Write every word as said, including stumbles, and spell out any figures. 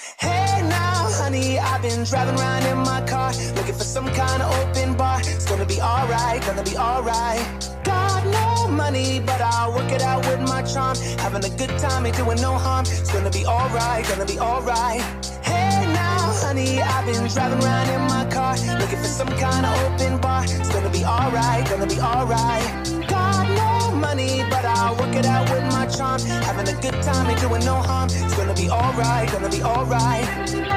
Hey now, honey, I've been driving around in my car, looking for some kind of open bar. It's gonna be alright, gonna be alright. Got no money, but I'll work it out with my charm. Having a good time, ain't doing no harm. It's gonna be alright, gonna be alright. Hey now, honey, I've been driving around in my car, looking for some kind of open bar. It's gonna be alright, gonna be alright. Got no money, but I'll work it out with my charm. Having a good time, ain't doing no harm. It's gonna be alright, gonna be alright.